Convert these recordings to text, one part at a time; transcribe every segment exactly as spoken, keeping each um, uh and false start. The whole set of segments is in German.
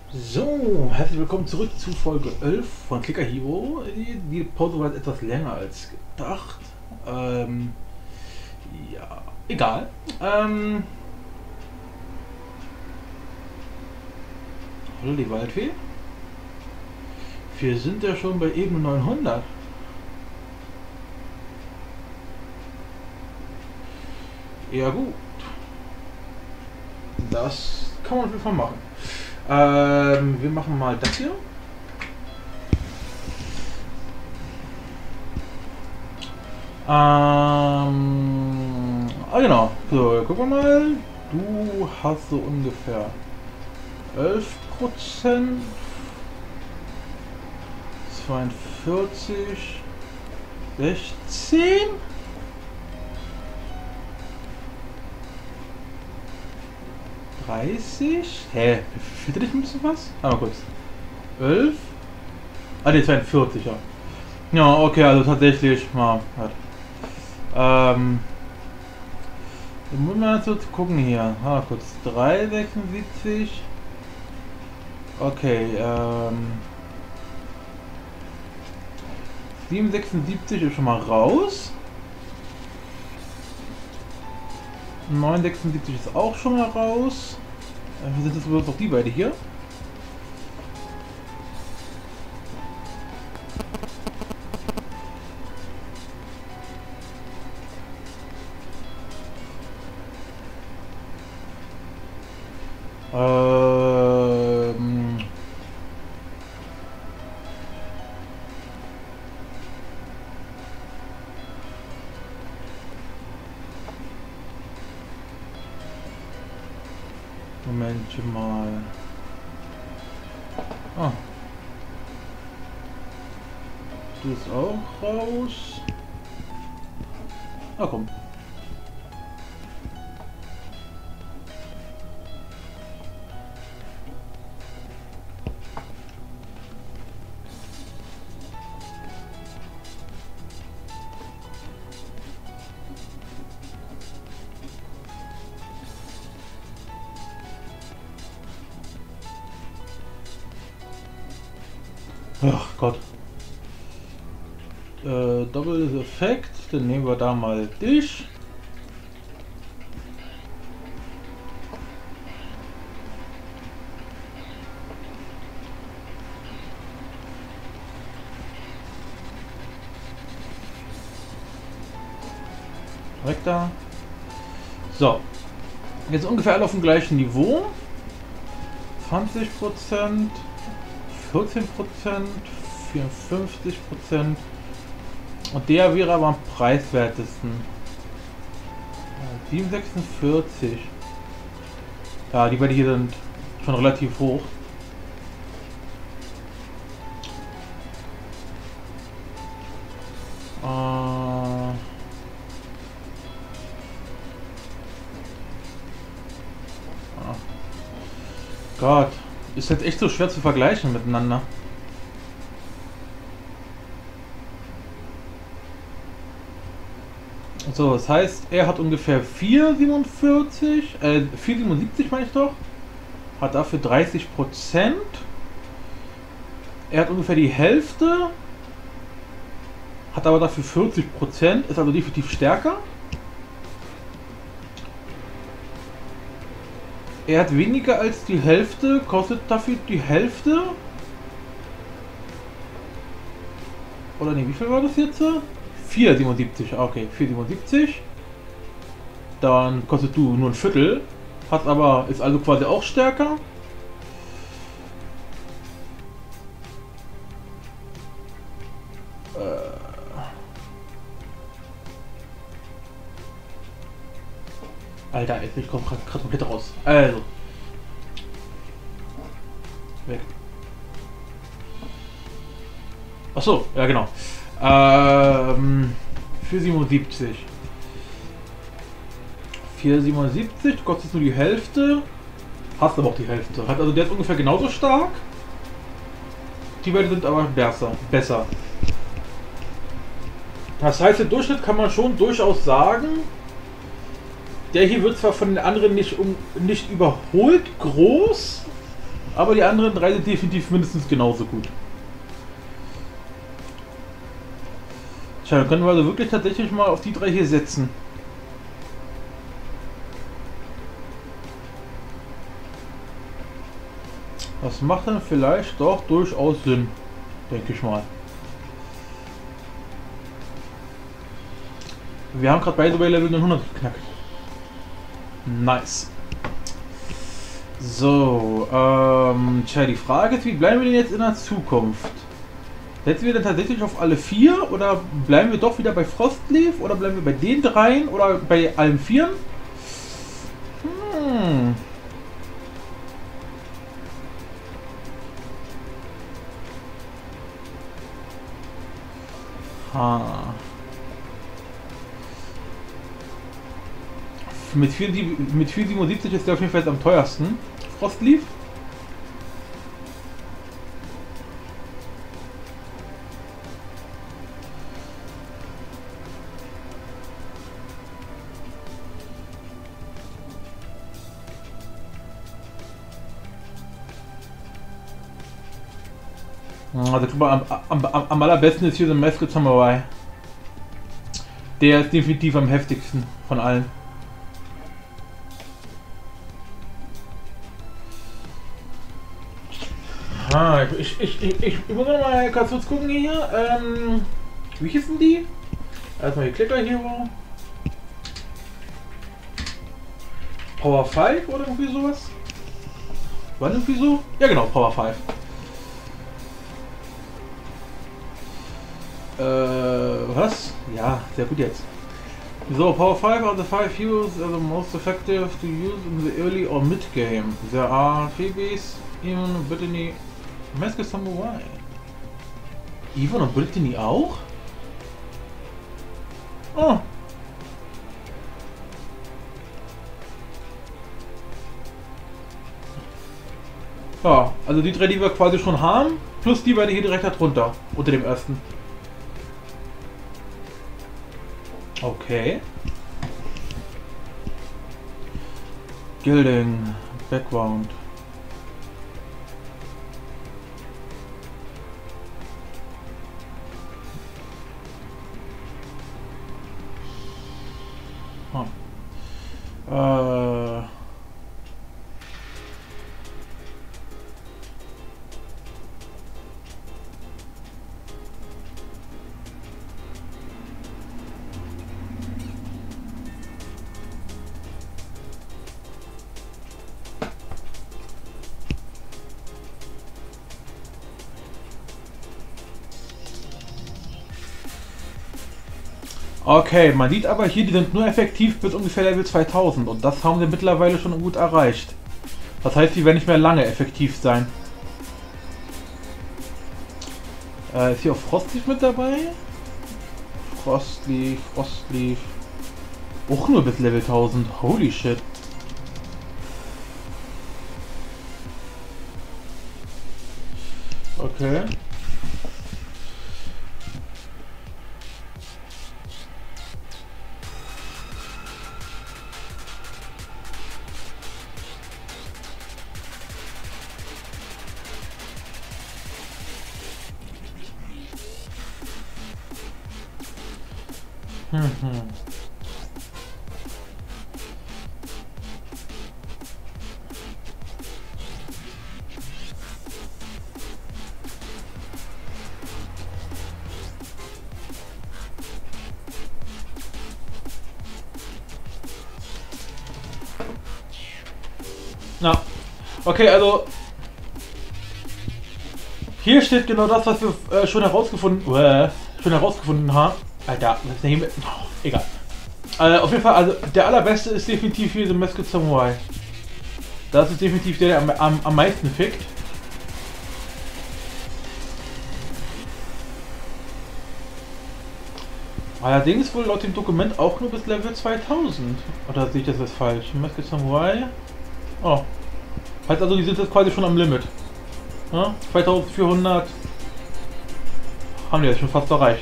So, herzlich willkommen zurück zu Folge elf von Clicker Hero. Die, die Pause war jetzt etwas länger als gedacht. Ähm, ja, egal. Ähm, hallo die Waldfee. Wir sind ja schon bei Ebene neunhundert. Ja gut. Das kann man auf jeden Fall machen. Ähm, wir machen mal das hier. Ähm, ah genau. So, gucken wir mal. Du hast so ungefähr elf Prozent. zweiundvierzig. sechzehn. dreißig? Hä? Fehlt dich ein bisschen was? Ah, mal kurz. elf? Ah, ne, zweiundvierzig, ja. Ja, okay, also tatsächlich, mal. Halt. Ähm. Dann muss man so gucken hier. Ah, kurz. drei sechsundsiebzig. Okay, ähm. sieben sechsundsiebzig ist schon mal raus. neun sechsundsiebzig ist auch schon mal raus. Wie sind das überhaupt noch die beide hier? Ähm. Moment mal. Ah. Du bist auch raus. Ah, komm. Ach Gott. Äh, doppeltes Effekt. Dann nehmen wir da mal dich. Weg da. So. Jetzt ungefähr alle auf dem gleichen Niveau. zwanzig Prozent. vierzehn Prozent, vierundfünfzig Prozent und der wäre aber am preiswertesten. sieben sechsundvierzig. Ja, die beiden hier sind schon relativ hoch. Äh Gott. Ist jetzt echt so schwer zu vergleichen miteinander. So, das heißt, er hat ungefähr vier siebenundvierzig, äh, vier siebenundsiebzig meine ich doch. Hat dafür dreißig Prozent. Er hat ungefähr die Hälfte. Hat aber dafür vierzig Prozent. Ist also definitiv stärker. Er hat weniger als die Hälfte, kostet dafür die Hälfte. Oder ne, wie viel war das jetzt? vier siebenundsiebzig, okay, vier siebenundsiebzig. Dann kostet du nur ein Viertel, hat aber, ist also quasi auch stärker. Äh. Alter, ich komme gerade komplett raus. Also. Weg. Achso, ja genau. Ähm, vier siebenundsiebzig. vier siebenundsiebzig kostet nur die Hälfte. Hast aber auch die Hälfte. Hat also der ist ungefähr genauso stark. Die beiden sind aber besser. besser. Das heißt, im Durchschnitt kann man schon durchaus sagen, der hier wird zwar von den anderen nicht, um, nicht überholt groß, Aber die anderen drei sind definitiv mindestens genauso gut. Tja, dann können wir also wirklich tatsächlich mal auf die drei hier setzen. Das macht dann vielleicht doch durchaus Sinn, denke ich mal. Wir haben gerade beide bei Level hundert geknackt. Nice. So, ähm, tja, die Frage ist, wie bleiben wir denn jetzt in der Zukunft? Setzen wir denn tatsächlich auf alle vier oder bleiben wir doch wieder bei Frostleaf oder bleiben wir bei den dreien oder bei allen vieren? Hm. Ha. Mit vier Komma siebenundsiebzig ist der auf jeden Fall am teuersten. Frostleaf. Also am, am, am allerbesten ist hier der Masked Samurai. Der ist definitiv am heftigsten von allen. Ah, ich, ich, ich, ich, ich muss noch mal kurz gucken hier. Ähm, wie hießen die? Erstmal die Clicker Hero. Power fünf oder irgendwie sowas? War das irgendwie so? Ja genau, Power fünf. Äh, was? Ja, sehr gut jetzt. So, Power fünf are the five heroes are the most effective to use in the early or mid game. There are Phoebes, Even und Brittany, Masked Samurai. Even und Brittany auch? Oh. Ja, also die drei, die wir quasi schon haben, plus die beiden hier direkt darunter, unter dem ersten. Okay. Gilding, Background. Huh. Äh. Okay, man sieht aber hier, die sind nur effektiv bis ungefähr Level zweitausend und das haben wir mittlerweile schon gut erreicht. Das heißt, die werden nicht mehr lange effektiv sein. Äh, ist hier auch Frostleaf mit dabei? Frostleaf, Frostleaf. Auch nur bis Level tausend. Holy shit. Okay. Hm, hm. Na, okay, also hier steht genau das, was wir äh, schon herausgefunden, äh, schon herausgefunden haben. Alter, was ist denn hier mit? Oh, egal. Äh, auf jeden Fall, also der allerbeste ist definitiv hier der Masked Samurai. Das ist definitiv der, der am, am, am meisten fickt. Allerdings wohl laut dem Dokument auch nur bis Level zweitausend. Oder sehe ich das jetzt falsch? Masked Samurai. Oh. Heißt also, die sind jetzt quasi schon am Limit. Ja? zweitausendvierhundert haben die jetzt schon fast erreicht.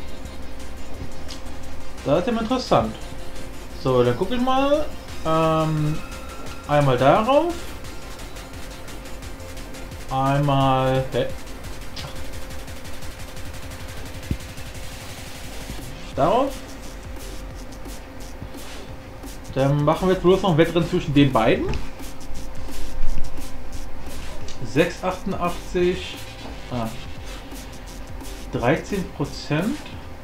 Das ist ja mal interessant. So, dann gucke ich mal. Ähm, einmal darauf. einmal... Hä? Darauf. Dann machen wir jetzt bloß noch ein Wettrennen zwischen den beiden. sechs Komma achtundachtzig. Ah. dreizehn Prozent.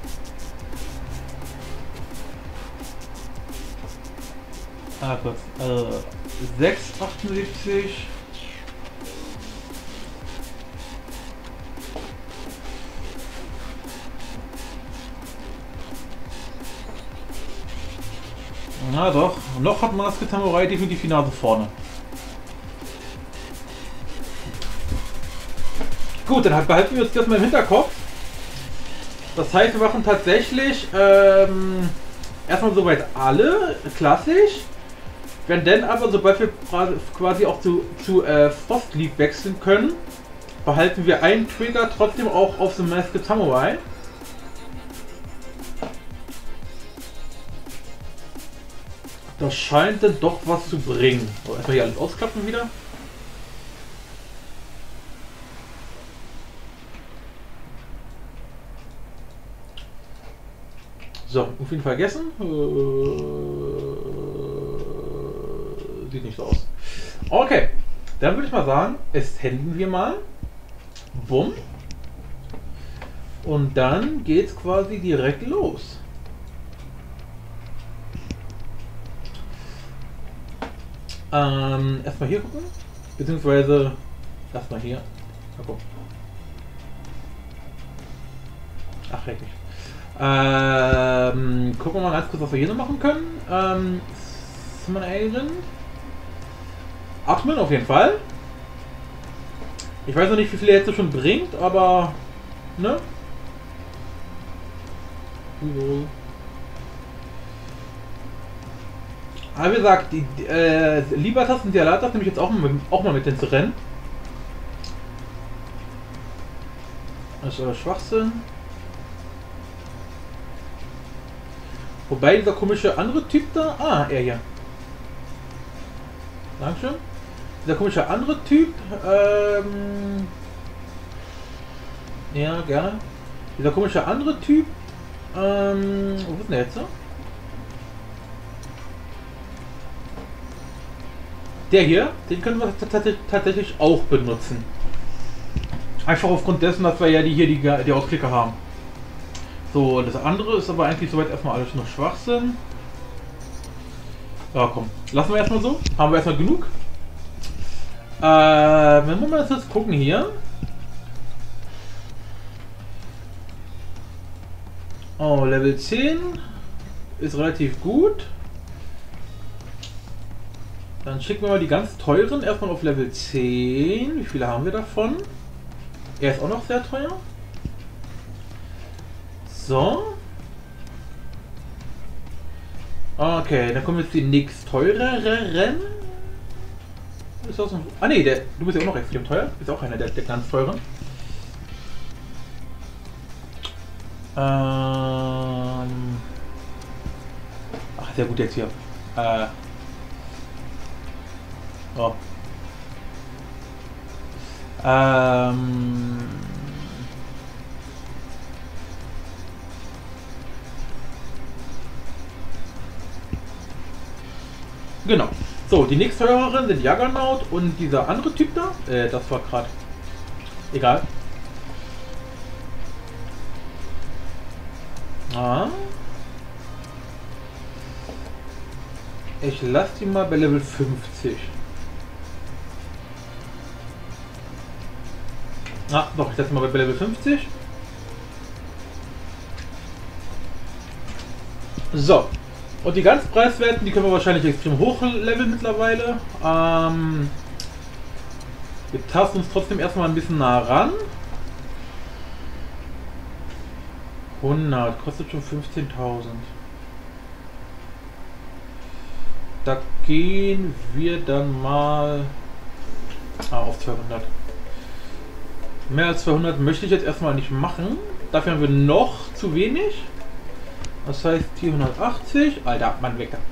Ah, kurz. Also sechs Komma achtundsiebzig. Na doch, noch hat Maske Samurai definitiv die Nase vorne. Gut, dann behalten wir uns das mal im Hinterkopf. Das heißt, wir machen tatsächlich ähm, erstmal soweit alle klassisch. Wenn dann aber, sobald wir quasi auch zu, zu äh, Frostleaf wechseln können, behalten wir einen Trigger trotzdem auch auf The Masked Samurai. Das scheint dann doch was zu bringen. So, erstmal hier alles ausklappen wieder. So, auf jeden Fall vergessen. Äh, sieht nicht so aus. Okay, dann würde ich mal sagen, es händen wir mal. Bumm. Und dann geht's quasi direkt los. Ähm, erstmal hier gucken, beziehungsweise erstmal hier. Mal gucken. Ach, recht nicht. Ähm, gucken wir mal ganz kurz, was wir hier noch machen können. Ähm, Summon Agent. Atmen auf jeden Fall. Ich weiß noch nicht, wie viel er jetzt schon bringt, aber ne? Aber wie gesagt, die äh, Libertas und Dialatas nehme ich jetzt auch mal, auch mal mit ins Rennen. Das ist äh, Schwachsinn. Wobei dieser komische andere Typ da... Ah, er hier. Dankeschön. Dieser komische andere Typ... Ähm, ja, gerne. Dieser komische andere Typ... Ähm, wo ist denn der jetzt so? Der hier, den können wir tatsächlich auch benutzen. Einfach aufgrund dessen, dass wir ja die hier die, die Ausklicker haben. So, das andere ist aber eigentlich soweit erstmal alles noch Schwachsinn. Ja, komm. Lassen wir erstmal so. Haben wir erstmal genug. Äh, wenn wir mal das jetzt gucken hier. Oh, Level zehn ist relativ gut. Dann schicken wir mal die ganz teuren erstmal auf Level zehn. Wie viele haben wir davon? Er ist auch noch sehr teuer. So. Okay, dann kommen jetzt die nächst teureren. Ist das noch... Ah ne, der, du bist ja auch noch extrem teuer. Ist auch einer der, der ganz teuren. Ähm... Ach, sehr gut jetzt hier. Äh... Oh. Ähm... Genau. So, die nächsthöheren sind Juggernaut und dieser andere Typ da. Äh, das war gerade. Egal. Ah. Ich lasse die mal bei Level fünfzig. Ah, doch, ich setze mal bei Level fünfzig. So. Und die ganz preiswerten, die können wir wahrscheinlich extrem hoch leveln mittlerweile. Ähm, wir tasten uns trotzdem erstmal ein bisschen nah ran. hundert, kostet schon fünfzehntausend. Da gehen wir dann mal ah, auf zweihundert. Mehr als zweihundert möchte ich jetzt erstmal nicht machen. Dafür haben wir noch zu wenig. Das heißt vierhundertachtzig. Alter, Mann, weg da.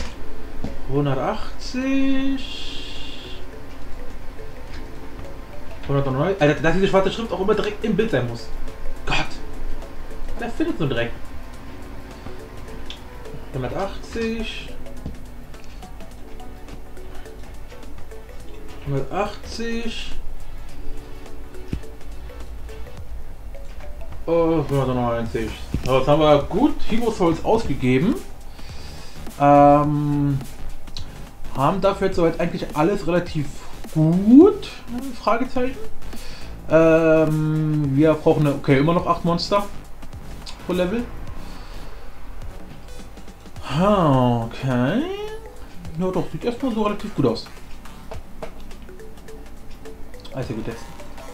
hundertachtzig. hundertneunundneunzig. Alter, dass diese schwarze Schrift auch immer direkt im Bild sein muss. Gott! Wer findet so direkt? hundertachtzig. hundertachtzig. Oh, hundertneunzig. So, jetzt haben wir gut Hero Souls ausgegeben. Ähm, haben dafür jetzt soweit eigentlich alles relativ gut. Fragezeichen. Ähm, wir brauchen eine, okay, immer noch acht Monster pro Level. Okay. Ja doch, sieht erstmal so relativ gut aus. Also gut jetzt.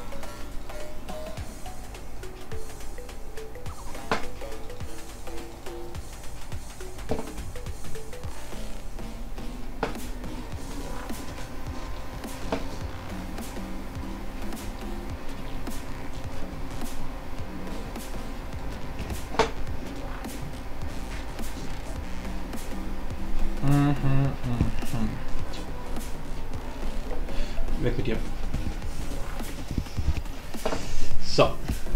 Weg mit dir. So.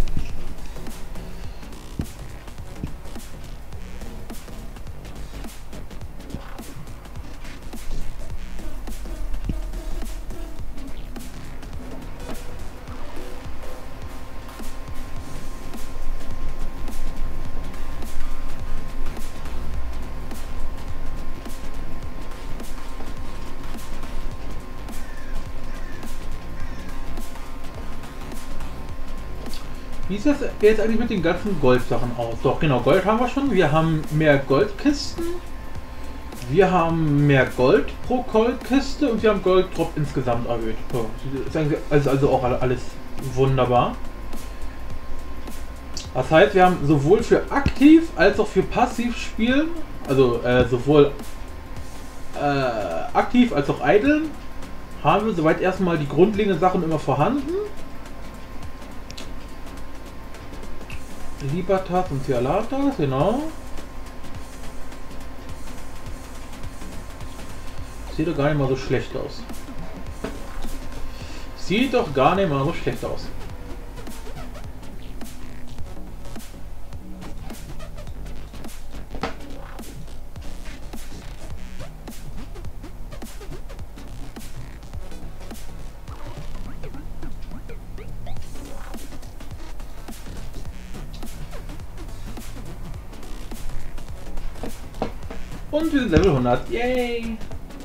Wie sieht das jetzt eigentlich mit den ganzen Goldsachen aus? Doch, genau, Gold haben wir schon. Wir haben mehr Goldkisten. Wir haben mehr Gold pro Goldkiste und wir haben Golddrop insgesamt erhöht. So, ist eigentlich also, also auch alles wunderbar. Das heißt, wir haben sowohl für aktiv als auch für passiv Spielen, also äh, sowohl äh, aktiv als auch idle, haben wir soweit erstmal die grundlegenden Sachen immer vorhanden. Libertas und Cialatas, genau. Sieht doch gar nicht mal so schlecht aus. Sieht doch gar nicht mal so schlecht aus. Und wir sind Level hundert. Yay!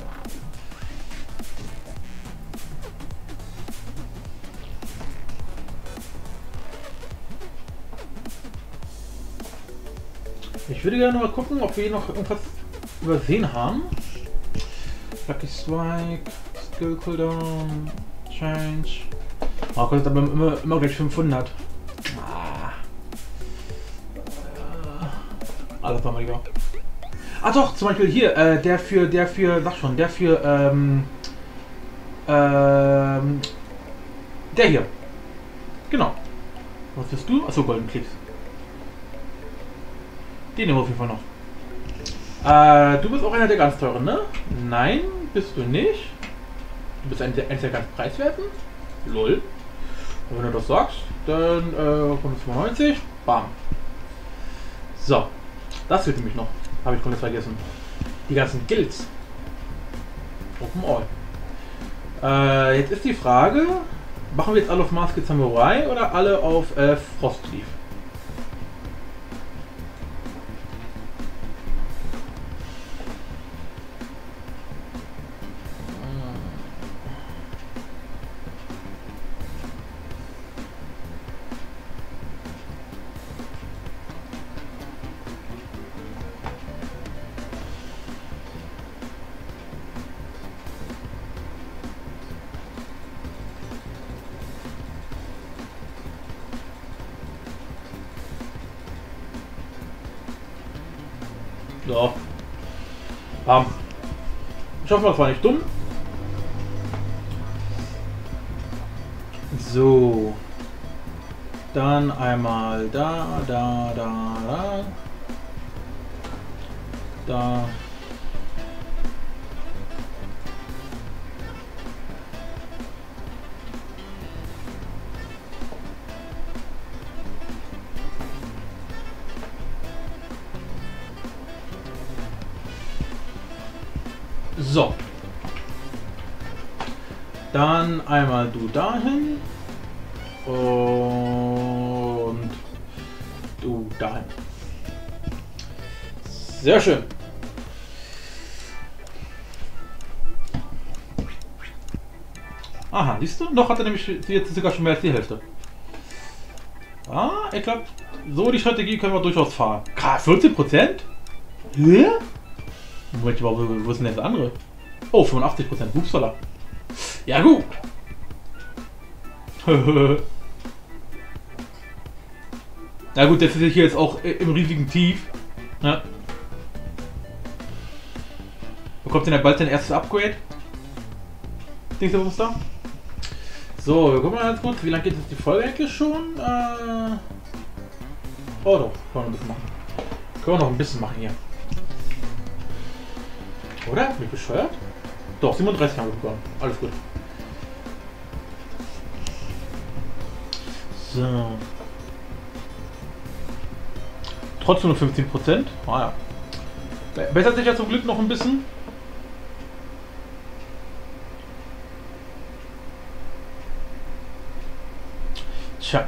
Ich würde gerne mal gucken, ob wir hier noch irgendwas übersehen haben. Lucky Strike, Skill Cooldown, Change. Oh, kostet aber immer, immer gleich fünfhundert. Ah. Alles nochmal lieber. Ah doch, zum Beispiel hier, äh, der für, der für, sag schon, der für, ähm, ähm, der hier. Genau. Was bist du? Achso, Golden Klicks. Den nehmen wir auf jeden Fall noch. Äh, du bist auch einer der ganz teuren, ne? Nein, bist du nicht. Du bist ein der, ein der ganz preiswerten. Lol. Und wenn du das sagst, dann, äh, hundertfünfundneunzig. Bam. So. Das fehlt nämlich noch. Habe ich komplett vergessen. Die ganzen Guilds. Open All. Äh, jetzt ist die Frage, machen wir jetzt alle auf Masked Samurai oder alle auf äh, Frostleaf? So. Bam. Ich hoffe, das war nicht dumm. So. Dann einmal da, da, da, da. Da. So. Dann einmal du dahin. Und du dahin. Sehr schön. Aha, siehst du? Noch hat er nämlich jetzt sogar schon mehr als die Hälfte. Ah, ich glaube, so die Strategie können wir durchaus fahren. K, vierzehn Prozent? Hä? Moment, wo, wo ist denn das andere? Oh, fünfundachtzig Prozent. Upsala. Ja, gut. Na gut, das ist hier jetzt auch im riesigen Tief. Ja. Bekommt denn ja bald sein erstes Upgrade? Denkst du, was ist da? So, wir gucken mal ganz kurz, wie lange geht jetzt die Folge eigentlich schon? Äh oh doch, können wir noch ein bisschen machen. Können wir noch ein bisschen machen hier. Oder? Bin ich bescheuert? Doch, siebenunddreißig haben wir bekommen. Alles gut. So. Trotzdem nur fünfzehn Prozent. Ah ja. Bessert sich ja zum Glück noch ein bisschen. Tja.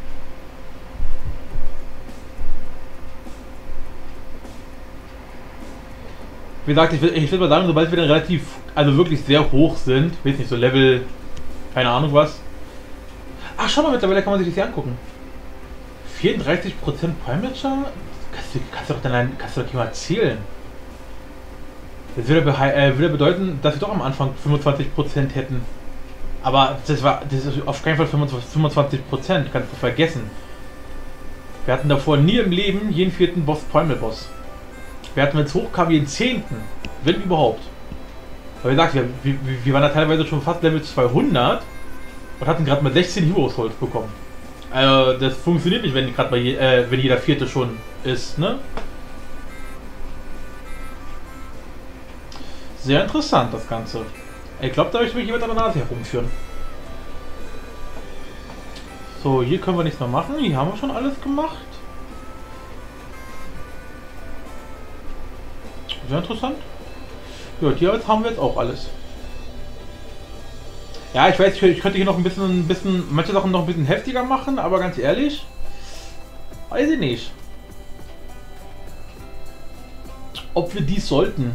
Wie gesagt, ich will, ich will mal sagen, sobald wir dann relativ, also wirklich sehr hoch sind, weiß nicht, so Level, keine Ahnung was. Ach, schau mal, mittlerweile kann man sich das hier angucken. vierunddreißig Prozent Primature? Kannst du, kannst du doch dann kannst du doch mal zählen. Das würde, äh, würde bedeuten, dass wir doch am Anfang fünfundzwanzig Prozent hätten. Aber das war das ist auf keinen Fall fünfundzwanzig Prozent, kannst du vergessen. Wir hatten davor nie im Leben jeden vierten Boss Primal Boss. Wir hatten, wenn es hochkam, jeden zehnten. Wenn überhaupt. Weil wie gesagt, wir, wir, wir waren da teilweise schon fast Level zweihundert und hatten gerade mal sechzehn Heroes Holz bekommen. Also das funktioniert nicht, wenn gerade mal je, äh, wenn jeder vierte schon ist, ne? Sehr interessant das Ganze. Ich glaube, da möchte ich mich jemand an der Nase herumführen. So, hier können wir nichts mehr machen. Hier haben wir schon alles gemacht. Sehr interessant. Ja, hier haben wir jetzt auch alles. Ja, ich weiß, ich könnte hier noch ein bisschen, ein bisschen, manche Sachen noch ein bisschen heftiger machen, aber ganz ehrlich, weiß ich nicht, ob wir dies sollten.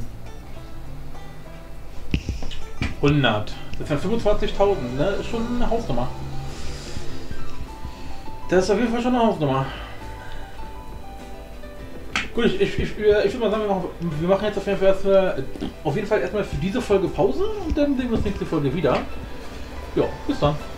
hundert. Das sind fünfundzwanzigtausend, ne? Ist schon eine Hausnummer. Das ist auf jeden Fall schon eine Hausnummer. Gut, ich, ich, ich, ich würde mal sagen, wir machen, wir machen jetzt auf jeden Fall erstmal, auf jeden Fall erstmal für diese Folge Pause und dann sehen wir uns nächste Folge wieder. Ja, bis dann.